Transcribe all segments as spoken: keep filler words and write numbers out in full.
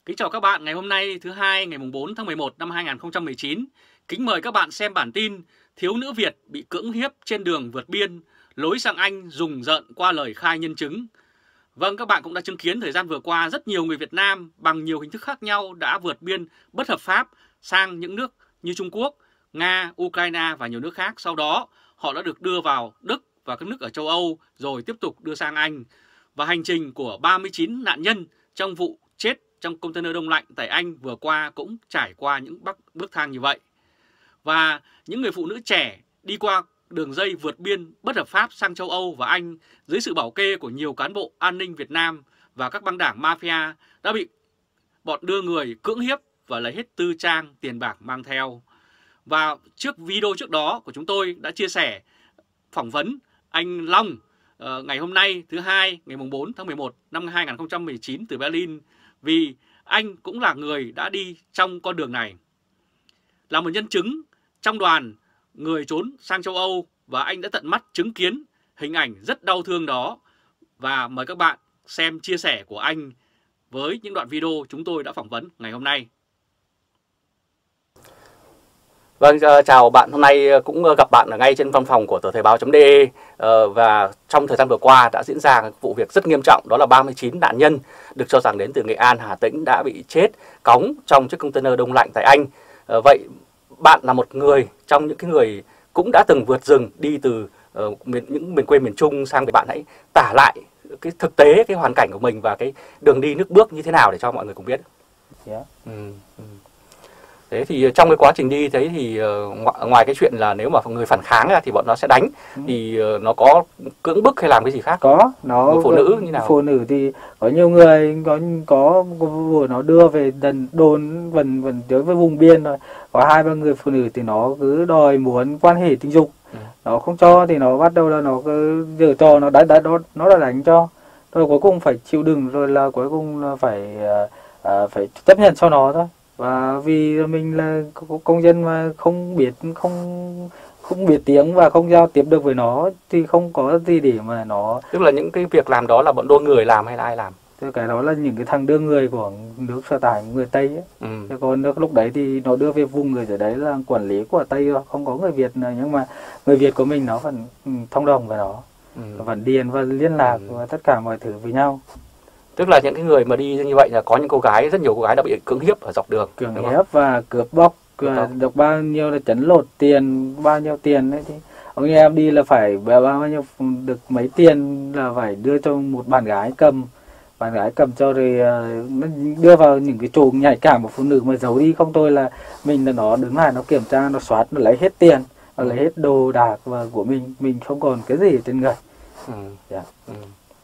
Kính chào các bạn ngày hôm nay thứ hai ngày bốn tháng mười một năm hai nghìn không trăm mười chín. Kính mời các bạn xem bản tin thiếu nữ Việt bị cưỡng hiếp trên đường vượt biên, lối sang Anh rùng rợn qua lời khai nhân chứng. Vâng, các bạn cũng đã chứng kiến thời gian vừa qua rất nhiều người Việt Nam bằng nhiều hình thức khác nhau đã vượt biên bất hợp pháp sang những nước như Trung Quốc, Nga, Ukraine và nhiều nước khác. Sau đó họ đã được đưa vào Đức và các nước ở châu Âu rồi tiếp tục đưa sang Anh. Và hành trình của ba mươi chín nạn nhân trong vụ chết trong container đông lạnh tại Anh vừa qua cũng trải qua những bước thang như vậy. Và những người phụ nữ trẻ đi qua đường dây vượt biên bất hợp pháp sang châu Âu và Anh dưới sự bảo kê của nhiều cán bộ an ninh Việt Nam và các băng đảng mafia đã bị bọn đưa người cưỡng hiếp và lấy hết tư trang, tiền bạc mang theo. Và trước video trước đó của chúng tôi đã chia sẻ phỏng vấn anh Long uh, ngày hôm nay thứ hai ngày bốn tháng mười một năm hai nghìn không trăm mười chín từ Berlin, vì anh cũng là người đã đi trong con đường này. Là một nhân chứng trong đoàn người trốn sang châu Âu và anh đã tận mắt chứng kiến hình ảnh rất đau thương đó. Và mời các bạn xem chia sẻ của anh với những đoạn video chúng tôi đã phỏng vấn ngày hôm nay. Vâng, chào bạn. Hôm nay cũng gặp bạn ở ngay trên văn phòng của tờ Thời báo.de và trong thời gian vừa qua đã diễn ra vụ việc rất nghiêm trọng, đó là ba mươi chín nạn nhân được cho rằng đến từ Nghệ An, Hà Tĩnh đã bị chết cóng trong chiếc container đông lạnh tại Anh. Vậy bạn là một người trong những cái người cũng đã từng vượt rừng đi từ uh, miền, những miền quê miền Trung sang, thì bạn hãy tả lại cái thực tế, cái hoàn cảnh của mình và cái đường đi nước bước như thế nào để cho mọi người cùng biết. Yeah. Ừ, ừ. Thế thì trong cái quá trình đi thấy thì uh, ngoài cái chuyện là nếu mà người phản kháng ra thì bọn nó sẽ đánh, ừ. thì uh, nó có cưỡng bức hay làm cái gì khác? Có, nó phụ nữ như nào? Phụ nữ thì có nhiều người có có vừa nó đưa về đần đồn vần vần tới với vùng biên rồi. Có hai ba người phụ nữ thì nó cứ đòi muốn quan hệ tình dục, ừ. nó không cho thì nó bắt đầu là nó cứ giở trò, nó đánh đánh nó nó đã đánh cho, rồi cuối cùng phải chịu đựng, rồi là cuối cùng là phải uh, uh, phải chấp nhận cho nó thôi. Và vì mình là công dân mà không biết không không biết tiếng và không giao tiếp được với nó thì không có gì để mà nó. Tức là những cái việc làm đó là bọn đôi người làm hay là ai làm? Thì cái đó là những cái thằng đưa người của nước sở tại, người Tây ấy. Ừ. Còn nước lúc đấy thì nó đưa về vùng người ở đấy là quản lý của Tây rồi, không có người Việt nữa, nhưng mà người Việt của mình nó vẫn thông đồng với nó, ừ. vẫn điền và liên lạc, ừ. và tất cả mọi thứ với nhau. Tức là những cái người mà đi như vậy là có những cô gái, rất nhiều cô gái đã bị cưỡng hiếp ở dọc đường. Cưỡng hiếp và cướp bóc, được bao nhiêu là chấn lột tiền, bao nhiêu tiền đấy thì ông như em đi là phải bao nhiêu được mấy tiền là phải đưa cho một bạn gái cầm, bạn gái cầm cho, rồi nó đưa vào những cái chỗ nhạy cảm của phụ nữ mà giấu đi, không thôi là mình là nó đứng lại nó kiểm tra, nó soát, nó lấy hết tiền, nó lấy hết đồ đạc và của mình, mình không còn cái gì trên người. Ừ. Yeah. Ừ.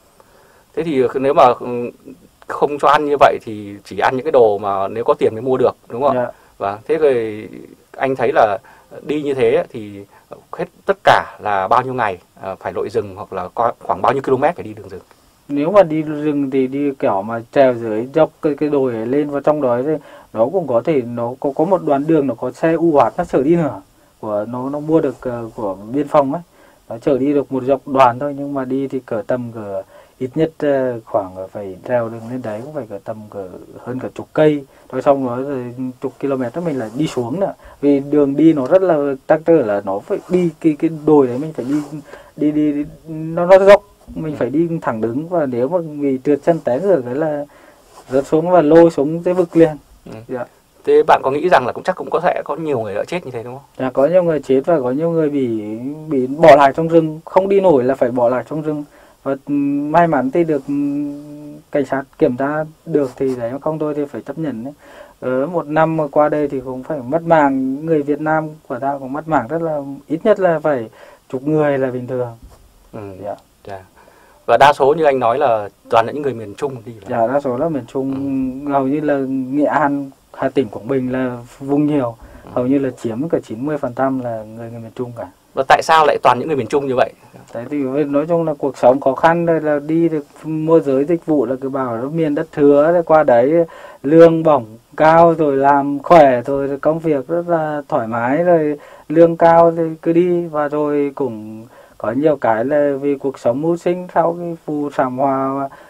Thế thì nếu mà không cho ăn như vậy thì chỉ ăn những cái đồ mà nếu có tiền mới mua được, đúng không ạ? Yeah. Và thế rồi anh thấy là đi như thế thì hết tất cả là bao nhiêu ngày phải lội rừng, hoặc là khoảng bao nhiêu km phải đi đường rừng? Nếu mà đi rừng thì đi kiểu mà trèo dưới dốc cái cái đồi ấy lên vào trong đó thì nó cũng có thể nó có có một đoạn đường nó có xe u át nó chở đi nữa, của nó nó mua được uh, của biên phòng ấy, nó chở đi được một dọc đoàn thôi, nhưng mà đi thì cỡ tầm cỡ ít nhất uh, khoảng phải trèo đường lên đấy cũng phải cỡ tầm cỡ hơn cả chục cây, rồi xong đó rồi chục km đó mình lại đi xuống nữa, vì đường đi nó rất là trắc trở, là nó phải đi cái cái đồi đấy mình phải đi đi đi, đi nó nó dốc, mình phải đi thẳng đứng, và nếu mà vì trượt chân té ngửa cái là rớt xuống và lôi xuống tới vực liền. Ừ. Dạ. Thế bạn có nghĩ rằng là cũng chắc cũng có thể có nhiều người đã chết như thế đúng không? Dạ, có nhiều người chết và có nhiều người bị bị bỏ lại trong rừng, không đi nổi là phải bỏ lại trong rừng, và may mắn thì được cảnh sát kiểm tra được thì đấy, không thôi thì phải chấp nhận đấy. Ở một năm mà qua đây thì cũng phải mất mạng, người Việt Nam của ta cũng mất mạng rất là ít nhất là phải chục người là bình thường. Ừ. Dạ. Dạ. Và đa số như anh nói là toàn là những người miền Trung đi. Dạ, đa số là miền Trung, ừ. hầu như là Nghệ An, Hà Tĩnh, Quảng Bình là vùng nhiều, ừ. hầu như là chiếm cả chín mươi phần trăm là người, người miền Trung cả. Và tại sao lại toàn những người miền Trung như vậy? Đấy thì nói chung là cuộc sống khó khăn, rồi là đi được môi giới dịch vụ là cứ bảo nó miền đất hứa, qua đấy lương bổng cao, rồi làm khỏe, rồi công việc rất là thoải mái, rồi lương cao thì cứ đi, và rồi cũng có nhiều cái là vì cuộc sống mưu sinh sau cái vụ thảm họa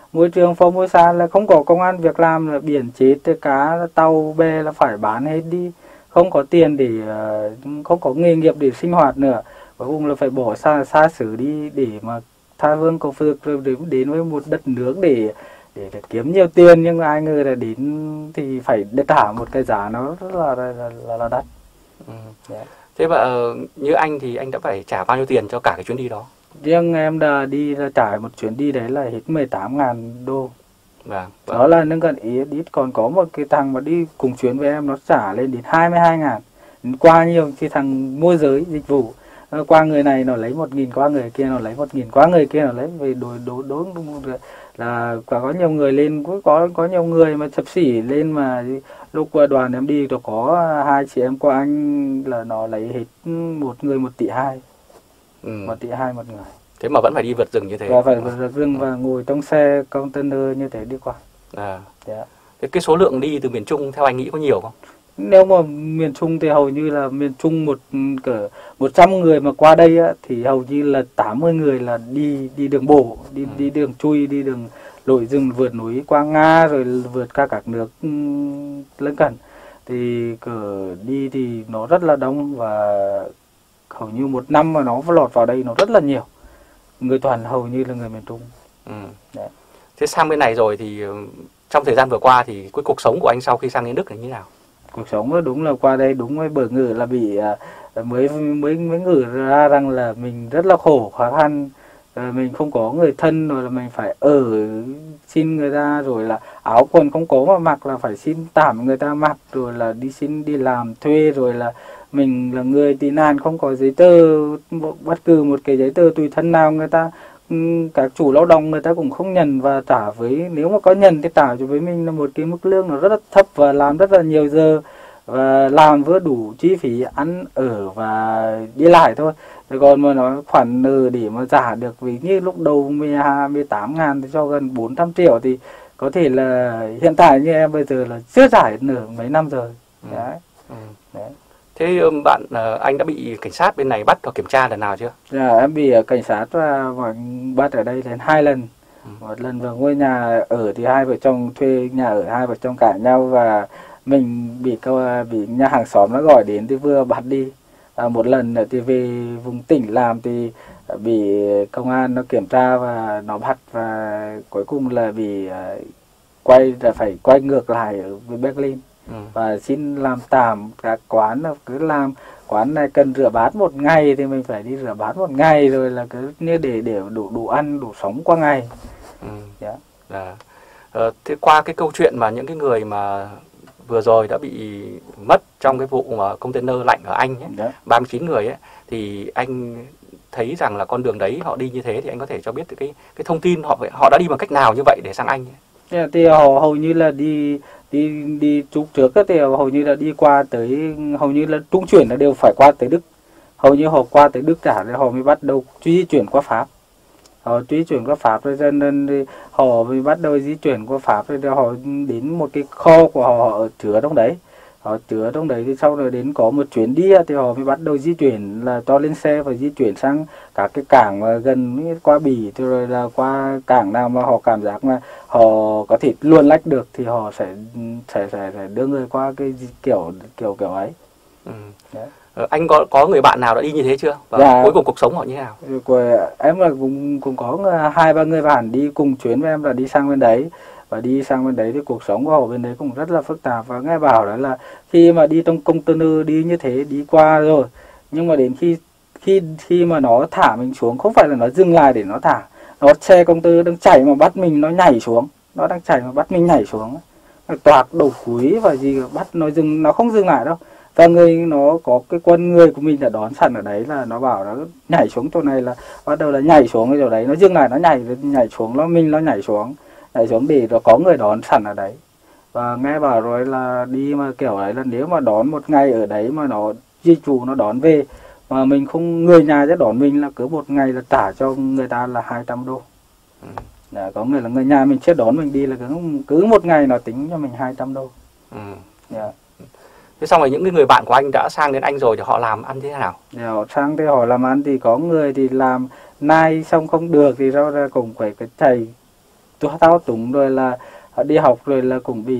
môi trường Formosa là không có công ăn việc làm, là biển chết, cá tàu bè là phải bán hết đi, không có tiền để không có nghề nghiệp để sinh hoạt nữa, cuối cùng là phải bỏ xa xa xứ đi để mà tha hương cầu phước, rồi đến với một đất nước để để, để kiếm nhiều tiền, nhưng ai ngờ là đến thì phải trả một cái giá nó rất là là, là, là đắt. Ừ. Yeah. Thế mà như anh thì anh đã phải trả bao nhiêu tiền cho cả cái chuyến đi đó? Riêng em đã đi là trải một chuyến đi đấy là hết mười tám ngàn đô. Vâng, vâng. Đó là nâng gần ý ít, còn có một cái thằng mà đi cùng chuyến với em nó trả lên đến hai mươi hai ngàn. Qua nhiều thì thằng môi giới dịch vụ, qua người này nó lấy một nghìn, qua người kia nó lấy một nghìn, qua người kia nó lấy về đối đối đối là có nhiều người lên, cũng có có nhiều người mà xấp xỉ lên, mà lúc đoàn em đi rồi có hai chị em qua anh là nó lấy hết một người một tỷ hai. Ừ. Một tỷ hai một người. Thế mà vẫn phải đi vượt rừng như thế. Và phải vượt rừng và ngồi trong xe container như thế đi qua. À. Yeah. Thế cái số lượng đi từ miền Trung theo anh nghĩ có nhiều không? Nếu mà miền Trung thì hầu như là miền Trung một cỡ một trăm người mà qua đây á, thì hầu như là tám mươi người là đi đi đường bộ, đi ừ. đi đường chui, đi đường lội rừng, vượt núi qua Nga rồi vượt qua các nước um, lân cận. Thì cỡ đi thì nó rất là đông, và hầu như một năm mà nó lọt vào đây nó rất là nhiều. Người toàn hầu như là người miền Trung. Ừ. Đấy. Thế sang bên này rồi thì trong thời gian vừa qua thì cái cuộc sống của anh sau khi sang đến Đức là như thế nào? Cuộc sống đó đúng là qua đây đúng với bờ ngữ là bị mới mới mới ngử ra rằng là mình rất là khổ khó khăn, mình không có người thân, rồi là mình phải ở xin người ta, rồi là áo quần không có mà mặc là phải xin tạm người ta mặc, rồi là đi xin đi làm thuê, rồi là mình là người tị nạn không có giấy tờ, bất cứ một cái giấy tờ tùy thân nào người ta, các chủ lao động người ta cũng không nhận, và trả với, nếu mà có nhận thì trả cho với mình là một cái mức lương nó rất là thấp, và làm rất là nhiều giờ, và làm vừa đủ chi phí ăn ở và đi lại thôi. Rồi còn mà nói khoản nợ để mà trả được, vì như lúc đầu mười tám ngàn thì cho gần bốn trăm triệu, thì có thể là hiện tại như em bây giờ là chưa trả nợ mấy năm rồi. Ừ. Đấy. Ừ. Đấy. Thế bạn anh đã bị cảnh sát bên này bắt và kiểm tra lần nào chưa? Dạ, em bị cảnh sát và bắt ở đây đến hai lần. Ừ. Một lần vào ngôi nhà ở thì hai vợ chồng thuê nhà ở, hai vợ chồng cãi nhau, và mình bị bị nhà hàng xóm nó gọi đến thì vừa bắt đi. À, một lần nữa thì về vùng tỉnh làm thì bị công an nó kiểm tra và nó bắt, và cuối cùng là bị quay là phải quay ngược lại ở Berlin. Ừ. Và xin làm tạm các quán, cứ làm quán này cần rửa bát một ngày thì mình phải đi rửa bát một ngày, rồi là cứ như để để đủ đủ ăn đủ sống qua ngày. Ừ. Yeah. À. Ờ, thế qua cái câu chuyện mà những cái người mà vừa rồi đã bị mất trong cái vụ mà container lạnh ở Anh ấy, yeah. ba mươi chín người ấy, thì anh thấy rằng là con đường đấy họ đi như thế, thì anh có thể cho biết cái cái thông tin họ họ đã đi bằng cách nào như vậy để sang Anh ấy? Yeah, thì họ hầu như là đi đi đi trúc trước thì hầu như là đi qua tới, hầu như là trung chuyển là đều phải qua tới Đức, hầu như họ qua tới Đức cả rồi họ mới bắt đầu di chuyển qua Pháp, họ di chuyển qua Pháp rồi cho nên họ mới bắt đầu di chuyển qua Pháp, rồi họ đến một cái kho của họ, họ chứa trong đấy, họ chứa trong đấy thì sau rồi đến có một chuyến đi thì họ mới bắt đầu di chuyển, là cho lên xe và di chuyển sang các cái cảng mà gần qua Bỉ, rồi là qua cảng nào mà họ cảm giác mà họ có thể luồn lách được thì họ sẽ sẽ sẽ, sẽ đưa người qua cái kiểu kiểu kiểu ấy. Ừ. Ờ, anh có có người bạn nào đã đi như thế chưa? Và dạ. Cuối cùng cuộc sống họ như thế nào? Của em là cũng cũng có hai ba người bạn đi cùng chuyến với em là đi sang bên đấy, và đi sang bên đấy thì cuộc sống của họ bên đấy cũng rất là phức tạp, và nghe bảo đó là khi mà đi trong container đi như thế đi qua rồi, nhưng mà đến khi khi khi mà nó thả mình xuống, không phải là nó dừng lại để nó thả, nó xe container đang chảy mà bắt mình nó nhảy xuống, nó đang chảy mà bắt mình nhảy xuống, nó toạc đầu cuối và gì bắt nó dừng, nó không dừng lại đâu, và người nó có cái quân người của mình đã đón sẵn ở đấy, là nó bảo nó nhảy xuống chỗ này là bắt đầu là nhảy xuống cái chỗ đấy, nó dừng lại nó nhảy nhảy xuống, nó mình nó nhảy xuống nhảy xuống để nó có người đón sẵn ở đấy. Và nghe bảo rồi là đi mà kiểu đấy là nếu mà đón một ngày ở đấy mà nó di chủ nó đón về mà mình không, người nhà sẽ đón mình là cứ một ngày là trả cho người ta là hai trăm đô. Ừ. Dạ, có nghĩa là người nhà mình sẽ đón mình đi là cứ cứ một ngày nó tính cho mình hai trăm đô. Ừ. Dạ. Thế xong rồi những cái người bạn của anh đã sang đến Anh rồi thì họ làm ăn thế nào? Dạ, họ sang thì họ làm ăn thì có người thì làm nay xong không được thì sau ra cũng phải cái chạy thao túng, rồi là đi học rồi là cũng bị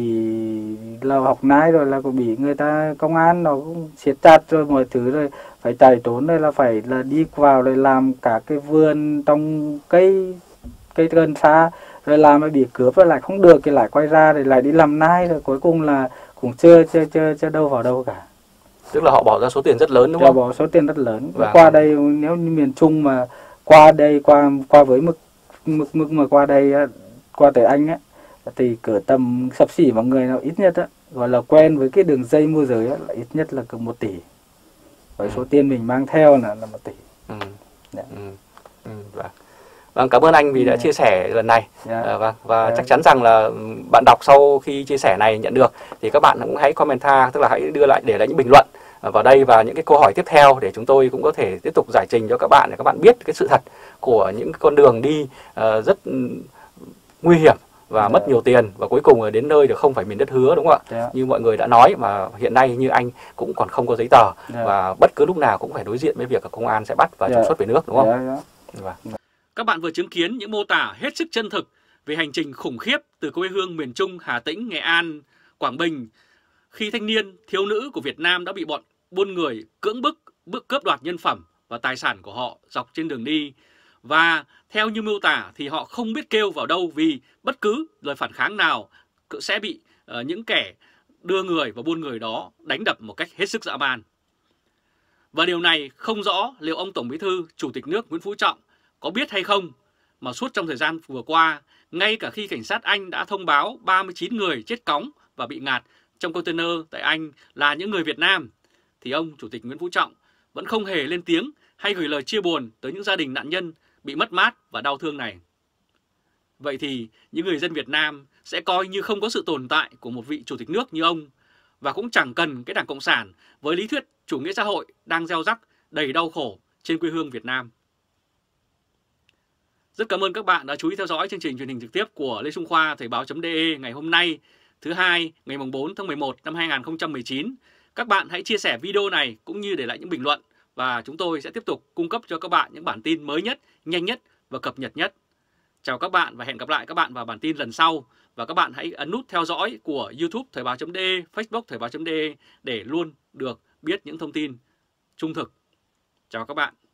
là học nái, rồi là cũng bị người ta công an nó cũng siết chặt rồi mọi thứ, rồi phải chạy trốn, rồi là phải là đi vào rồi làm cả cái vườn trong cây cây gần xa, rồi làm mới bị cướp rồi lại không được thì lại quay ra rồi lại đi làm nai, rồi cuối cùng là cũng chưa chưa chưa chưa đâu vào đâu cả. Tức là họ bỏ ra số tiền rất lớn đúng Họ không? bỏ số tiền rất lớn. Vâng. Qua đây nếu như miền Trung mà qua đây qua qua với mức mức mức mà qua đây qua tới Anh á thì cỡ tầm xấp xỉ mọi người nào ít nhất á gọi là quen với cái đường dây môi giới á, là ít nhất là cỡ một tỷ. Với ừ. số tiền mình mang theo là là một tỷ. Ừ. Dạ. Ừ. Ừ. Vâng. Vâng, cảm ơn anh vì đã Yeah. chia sẻ lần này. Yeah. À, vâng, và Yeah. chắc chắn rằng là bạn đọc sau khi chia sẻ này nhận được thì các bạn cũng hãy comment, tức là hãy đưa lại để lại những bình luận vào đây và những cái câu hỏi tiếp theo để chúng tôi cũng có thể tiếp tục giải trình cho các bạn để các bạn biết cái sự thật của những con đường đi uh, rất nguy hiểm và yeah. mất nhiều tiền và cuối cùng đến nơi được không phải miền đất hứa, đúng không ạ? Yeah. Như mọi người đã nói, mà hiện nay như anh cũng còn không có giấy tờ yeah. và bất cứ lúc nào cũng phải đối diện với việc công an sẽ bắt và trục yeah. xuất về nước, đúng không? Yeah, yeah. Vâng. Các bạn vừa chứng kiến những mô tả hết sức chân thực về hành trình khủng khiếp từ quê hương miền Trung, Hà Tĩnh, Nghệ An, Quảng Bình, khi thanh niên, thiếu nữ của Việt Nam đã bị bọn buôn người cưỡng bức, bức cướp đoạt nhân phẩm và tài sản của họ dọc trên đường đi. Và theo như mô tả thì họ không biết kêu vào đâu vì bất cứ lời phản kháng nào sẽ bị uh, những kẻ đưa người và buôn người đó đánh đập một cách hết sức dã man. Và điều này không rõ liệu ông Tổng Bí thư, Chủ tịch nước Nguyễn Phú Trọng có biết hay không, mà suốt trong thời gian vừa qua, ngay cả khi cảnh sát Anh đã thông báo ba mươi chín người chết cóng và bị ngạt trong container tại Anh là những người Việt Nam, thì ông Chủ tịch Nguyễn Phú Trọng vẫn không hề lên tiếng hay gửi lời chia buồn tới những gia đình nạn nhân bị mất mát và đau thương này. Vậy thì những người dân Việt Nam sẽ coi như không có sự tồn tại của một vị Chủ tịch nước như ông, và cũng chẳng cần cái Đảng Cộng sản với lý thuyết chủ nghĩa xã hội đang gieo rắc đầy đau khổ trên quê hương Việt Nam. Rất cảm ơn các bạn đã chú ý theo dõi chương trình truyền hình trực tiếp của Lê Trung Khoa Thời báo.de ngày hôm nay, thứ hai, ngày bốn tháng mười một năm hai nghìn không trăm mười chín. Các bạn hãy chia sẻ video này cũng như để lại những bình luận và chúng tôi sẽ tiếp tục cung cấp cho các bạn những bản tin mới nhất, nhanh nhất và cập nhật nhất. Chào các bạn và hẹn gặp lại các bạn vào bản tin lần sau. Và các bạn hãy ấn nút theo dõi của YouTube Thời báo.de, Facebook Thời báo.de để luôn được biết những thông tin trung thực. Chào các bạn.